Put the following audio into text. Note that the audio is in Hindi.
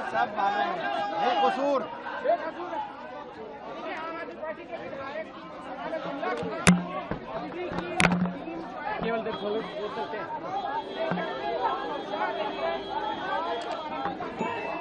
सब मार रहे हैं, ये कसूर केवल देख बोल सकते हैं।